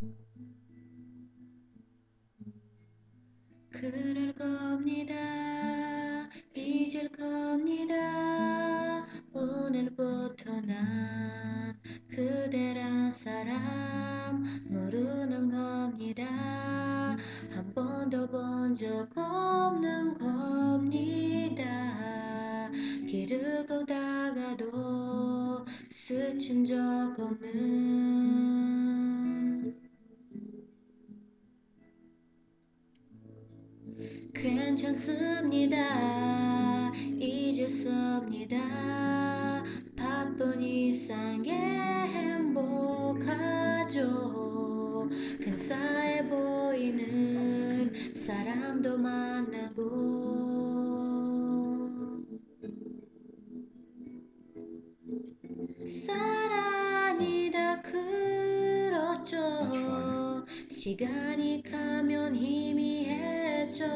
그럴 겁니다. 잊을 겁니다. 오늘부터 난 그대란 사람 모르는 겁니다. 한 번도 본 적 없는 겁니다. 길을 걷다가도 스친 적 없는 괜찮습니다. 잊었습니다. 바쁜 일상에 행복하죠. 근사해 보이는 사람도 만나고 사랑이 다 그렇죠. 시간이 가면 희미해져.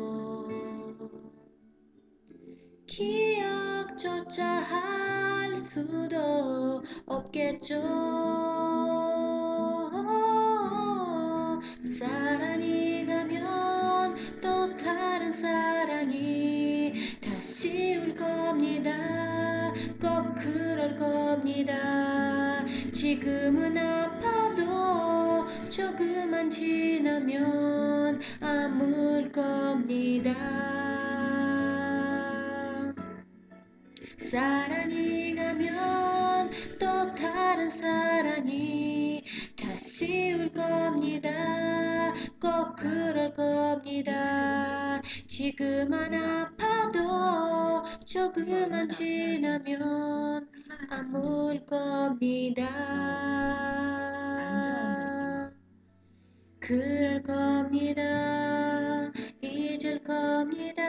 기억조차 할 수도 없겠죠. 사랑이 가면 또 다른 사랑이 다시 올 겁니다. 꼭 그럴 겁니다. 지금은 아파도 조금만 지나면 아물 겁니다. 사랑이 가면 또 다른 사랑이 다시 올 겁니다. 꼭 그럴 겁니다. 지금만 아파도 조금만 지나면 아물 겁니다. 그럴 겁니다. 잊을 겁니다.